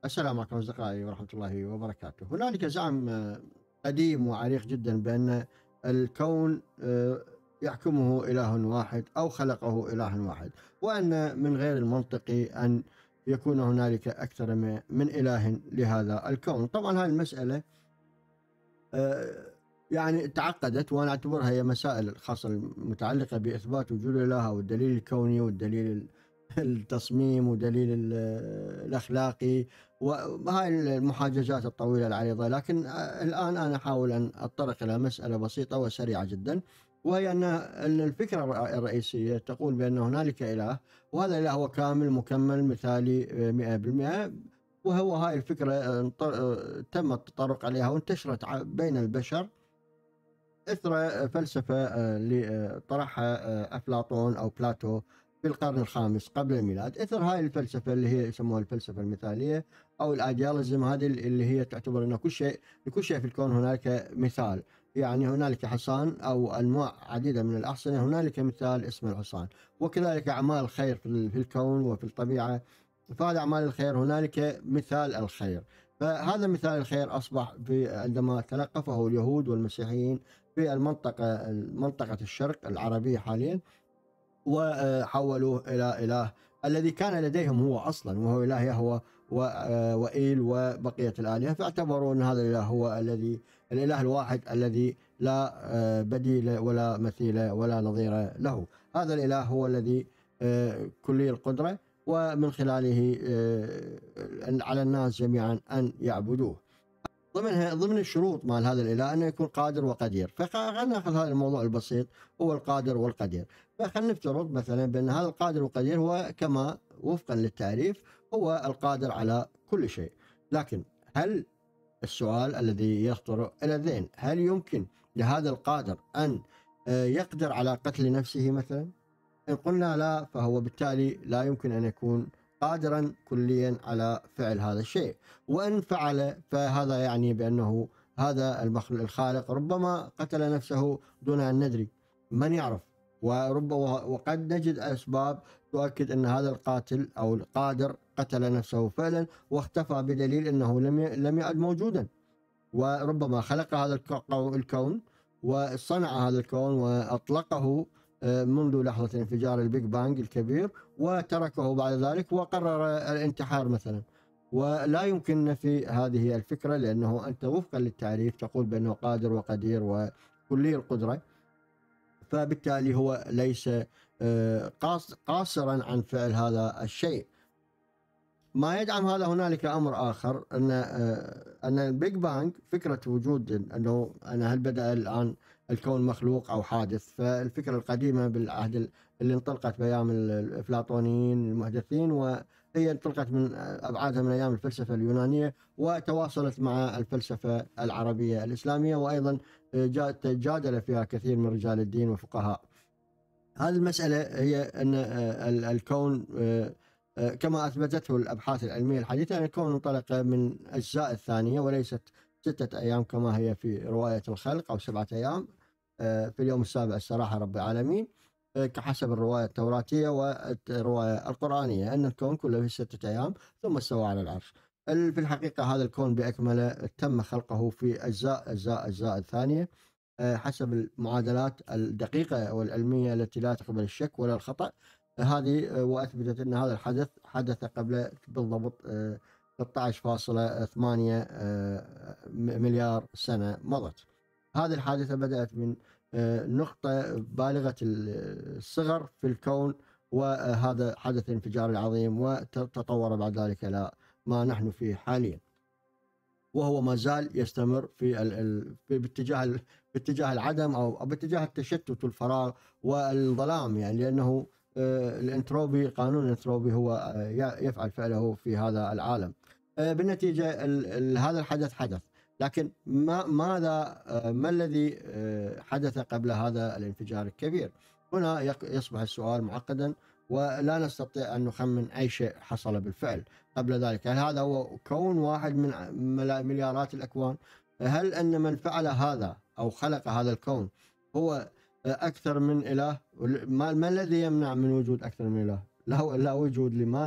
السلام عليكم أصدقائي ورحمة الله وبركاته. هنالك زعم قديم وعريق جدا بأن الكون يحكمه إله واحد أو خلقه إله واحد، وأن من غير المنطقي أن يكون هنالك أكثر من إله لهذا الكون. طبعا هذه المسألة آه، يعني تعقدت، وأنا أعتبرها هي مسائل خاصة المتعلقة بإثبات وجود الإله أو الدليل الكوني والدليل التصميم ودليل الأخلاقي وهاي المحاججات الطويلة العريضة. لكن الآن أنا أحاول أن أتطرق إلى مسألة بسيطة وسريعة جدا، وهي أن الفكرة الرئيسية تقول بأن هنالك إله، وهذا الإله هو كامل مكمل مثالي 100%. وهو هاي الفكرة تم التطرق عليها وانتشرت بين البشر إثر فلسفة اللي طرحها أفلاطون أو بلاتو في القرن الخامس قبل الميلاد. إثر هاي الفلسفة اللي هي يسموها الفلسفة المثالية أو الأيدياليزم، هذه اللي هي تعتبر أن لكل شيء في الكون هنالك مثال. يعني هنالك حصان أو أنواع عديدة من الأحصنة، هنالك مثال اسمه الحصان. وكذلك أعمال الخير في الكون وفي الطبيعة، فهذا أعمال الخير هنالك مثال الخير. فهذا مثال الخير أصبح عندما تلقفه اليهود والمسيحيين في منطقة الشرق العربية حاليا، وحولوه إلى إله الذي كان لديهم هو أصلا، وهو إله يهوه وإيل وبقية الآلهة. فاعتبروا أن هذا الإله هو الإله الواحد الذي لا بديل ولا مثيل ولا نظير له. هذا الإله هو الذي كلي القدرة، ومن خلاله على الناس جميعا أن يعبدوه. ضمن الشروط مال هذا الإله أنه يكون قادر وقدير. فخلينا ناخذ هذا الموضوع البسيط، هو القادر والقدير. فخلينا نفترض مثلا بأن هذا القادر والقدير هو كما وفقا للتعريف هو القادر على كل شيء. لكن هل السؤال الذي يخطر إلى الذهن، هل يمكن لهذا القادر أن يقدر على قتل نفسه مثلا؟ إن قلنا لا، فهو بالتالي لا يمكن أن يكون قادرا كليا على فعل هذا الشيء. وإن فعل فهذا يعني بأنه هذا الخالق ربما قتل نفسه دون أن ندري، من يعرف. وقد نجد أسباب تؤكد أن هذا القاتل أو القادر قتل نفسه فعلا واختفى بدليل أنه لم يعد موجودا، وربما خلق هذا الكون وصنع هذا الكون وأطلقه منذ لحظة انفجار البيج بانج الكبير، وتركه بعد ذلك وقرر الانتحار مثلا. ولا يمكن نفي هذه الفكرة، لأنه أنت وفقا للتعريف تقول بأنه قادر وقدير وكلي القدرة، فبالتالي هو ليس قاصرا عن فعل هذا الشيء. ما يدعم هذا هنالك أمر آخر، أن البيج بانج فكرة وجود أنه هل بدأ الآن الكون مخلوق أو حادث. فالفكرة القديمة بالعهد اللي انطلقت بأيام الأفلاطونيين المحدثين، وهي انطلقت من أبعادها من أيام الفلسفة اليونانية وتواصلت مع الفلسفة العربية الإسلامية، وأيضا جادل فيها كثير من رجال الدين وفقهاء. هذه المسألة هي أن الكون كما أثبتته الأبحاث العلمية الحديثة أن الكون انطلق من أجزاء الثانية وليست 6 أيام كما هي في رواية الخلق، أو 7 أيام في اليوم السابع استراح رب العالمين كحسب الرواية التوراتية والرواية القرآنية، أن الكون كله في 6 أيام ثم استوى على العرش. في الحقيقة هذا الكون بأكمله تم خلقه في أجزاء الثانية حسب المعادلات الدقيقة والعلمية التي لا تقبل الشك ولا الخطأ. هذه وأثبتت أن هذا الحدث حدث قبل بالضبط 13.8 مليار سنة مضت. هذه الحادثة بدأت من نقطة بالغة الصغر في الكون، وهذا حدث الانفجار العظيم، وتطور بعد ذلك إلى ما نحن فيه حاليا، وهو ما زال يستمر باتجاه العدم أو باتجاه التشتت والفراغ والظلام. يعني لأنه الانتروبي، قانون الانتروبي هو يفعل فعله في هذا العالم. بالنتيجة هذا الحدث حدث، لكن ما الذي حدث قبل هذا الانفجار الكبير؟ هنا يصبح السؤال معقدا، ولا نستطيع أن نخمن أي شيء حصل بالفعل قبل ذلك. هل هذا هو كون واحد من مليارات الأكوان؟ هل أن من فعل هذا أو خلق هذا الكون هو أكثر من إله؟ ما الذي يمنع من وجود أكثر من إله؟ لا وجود لمانع.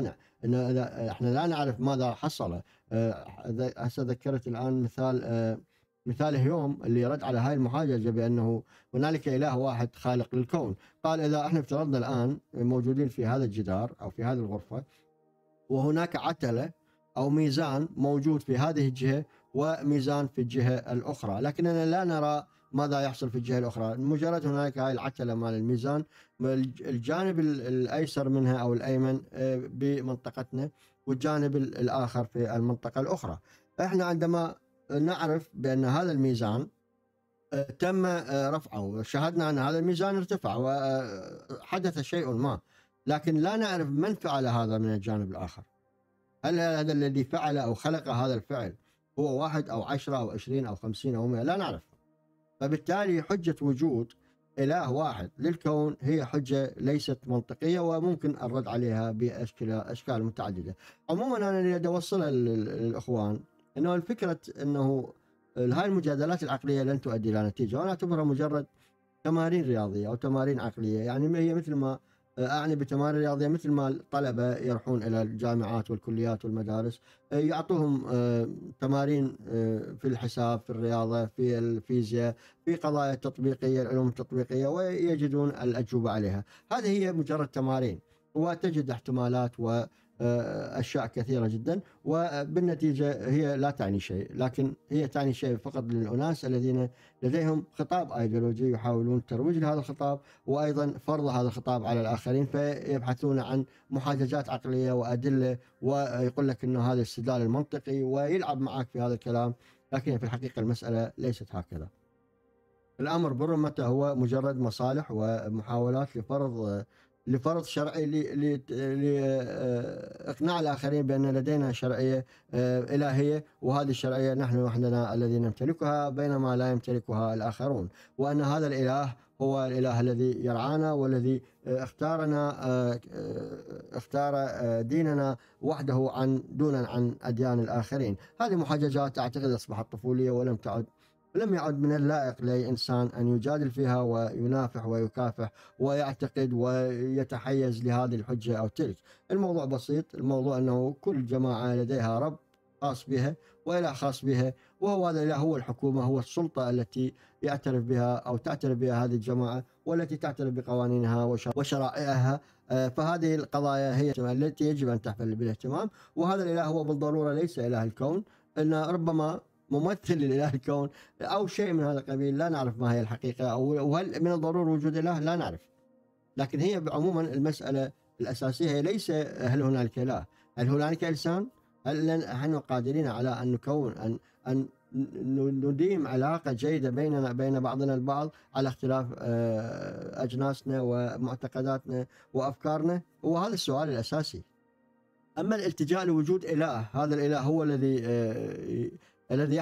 إن إذا إحنا لا نعرف ماذا حصل. هسه ذكرت الآن مثال هيوم اللي رد على هاي المحاججة بأنه هنالك إله واحد خالق للكون. قال إذا إحنا افترضنا الآن موجودين في هذا الجدار أو في هذه الغرفة، وهناك عتلة أو ميزان موجود في هذه الجهة وميزان في الجهة الأخرى، لكننا لا نرى ماذا يحصل في الجهة الأخرى. مجرد هناك هاي العتلة مال الميزان، الجانب الأيسر منها أو الأيمن بمنطقتنا، والجانب الآخر في المنطقة الأخرى. إحنا عندما نعرف بأن هذا الميزان تم رفعه، شاهدنا أن هذا الميزان ارتفع وحدث شيء ما، لكن لا نعرف من فعل هذا من الجانب الآخر. هل هذا الذي فعل أو خلق هذا الفعل هو 1 أو 10 أو 20 أو 50 أو 100؟ لا نعرف. فبالتالي حجة وجود إله واحد للكون هي حجة ليست منطقية، وممكن الرد عليها بأشكال متعددة. عموما أنا اللي أدي أوصلها للإخوان أنه الفكرة أنه هاي المجادلات العقلية لن تؤدي إلى نتيجة، وأنا أعتبرها مجرد تمارين رياضية أو تمارين عقلية. يعني هي مثل ما أعني بتمارين رياضية، مثل ما الطلبة يروحون إلى الجامعات والكليات والمدارس يعطوهم تمارين في الحساب، في الرياضة، في الفيزياء، في قضايا تطبيقية، العلوم التطبيقية، ويجدون الأجوبة عليها. هذه هي مجرد تمارين، وتجد احتمالات وأشياء كثيرة جدا، وبالنتيجة هي لا تعني شيء، لكن هي تعني شيء فقط للأناس الذين لديهم خطاب أيديولوجي يحاولون ترويج لهذا الخطاب، وأيضا فرض هذا الخطاب على الآخرين، فيبحثون عن محاججات عقلية وأدلة، ويقول لك أنه هذا الاستدلال المنطقي، ويلعب معك في هذا الكلام. لكن في الحقيقة المسألة ليست هكذا. الأمر برمته هو مجرد مصالح ومحاولات لفرض شرعي لإقناع الآخرين بأن لدينا شرعية إلهية، وهذه الشرعية نحن وحدنا الذين نمتلكها، بينما لا يمتلكها الآخرون، وأن هذا الإله هو الإله الذي يرعانا، والذي اختار ديننا وحده دونا عن أديان الآخرين. هذه محاججات أعتقد أصبحت طفولية، ولم يعد من اللائق لإنسان أن يجادل فيها وينافح ويكافح ويعتقد ويتحيز لهذه الحجة أو تلك. الموضوع بسيط. الموضوع أنه كل جماعة لديها رب خاص بها وإله خاص بها، وهو هذا الإله هو الحكومة، هو السلطة التي يعترف بها أو تعترف بها هذه الجماعة، والتي تعترف بقوانينها وشرائعها. فهذه القضايا هي التي يجب أن تحفل بالاهتمام. وهذا الإله هو بالضرورة ليس إله الكون، إن ربما ممثل لإله الكون أو شيء من هذا القبيل، لا نعرف ما هي الحقيقة، أو هل من الضروري وجود إله، لا نعرف. لكن هي عموما المسألة الأساسية هي ليس هل هنالك إله، هل هنالك إنسان، هل نحن قادرين على أن نكون أن نديم علاقة جيدة بين بعضنا البعض على اختلاف أجناسنا ومعتقداتنا وأفكارنا. وهذا السؤال الأساسي. أما الالتجاء لوجود إله، هذا الإله هو الذي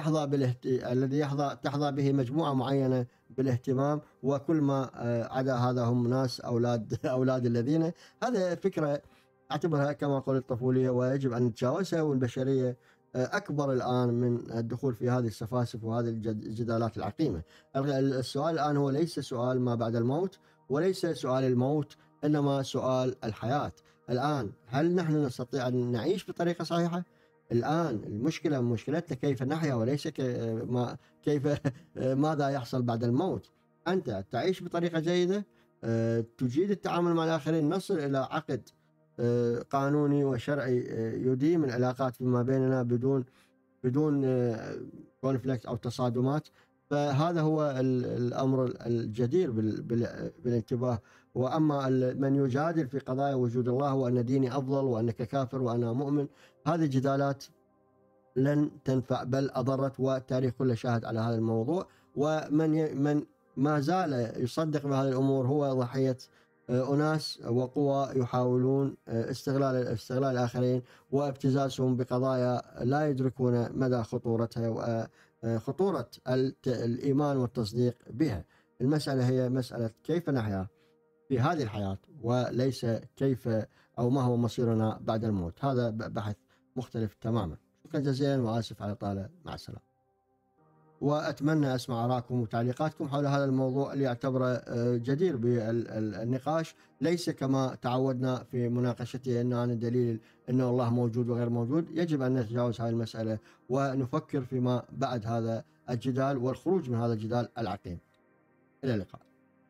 تحظى به مجموعة معينة بالاهتمام، وكل ما عدا هذا هم ناس أولاد الذين. هذا فكرة أعتبرها كما قلت طفولية، ويجب أن نتجاوزها. والبشرية أكبر الآن من الدخول في هذه السفاسف وهذه الجدالات العقيمة. السؤال الآن هو ليس سؤال ما بعد الموت، وليس سؤال الموت، إنما سؤال الحياة. الآن هل نحن نستطيع أن نعيش بطريقة صحيحة؟ الآن المشكلة مشكلتنا كيف نحيا، وليس كيف ماذا يحصل بعد الموت. أنت تعيش بطريقة جيدة، تجيد التعامل مع الآخرين، نصل إلى عقد قانوني وشرعي يديم العلاقات فيما بيننا بدون كونفليكت أو تصادمات. فهذا هو الأمر الجدير بالانتباه. وأما من يجادل في قضايا وجود الله وأن ديني أفضل وأنك كافر وأنا مؤمن، هذه الجدالات لن تنفع، بل أضرت، والتاريخ كله شاهد على هذا الموضوع. ومن ما زال يصدق بهذه الأمور هو ضحية أناس وقوى يحاولون استغلال الآخرين وابتزازهم بقضايا لا يدركون مدى خطورتها وخطورة الإيمان والتصديق بها. المسألة هي مسألة كيف نحيا في هذه الحياة، وليس كيف أو ما هو مصيرنا بعد الموت. هذا بحث مختلف تماما. شكرا جزيلا، وآسف على طالة. مع السلامة. وأتمنى أسمع آراءكم وتعليقاتكم حول هذا الموضوع اللي أعتبره جدير بالنقاش، ليس كما تعودنا في مناقشته أنه أنا دليل أن الله موجود وغير موجود. يجب أن نتجاوز هذه المسألة ونفكر فيما بعد هذا الجدال والخروج من هذا الجدال العقيم. إلى اللقاء.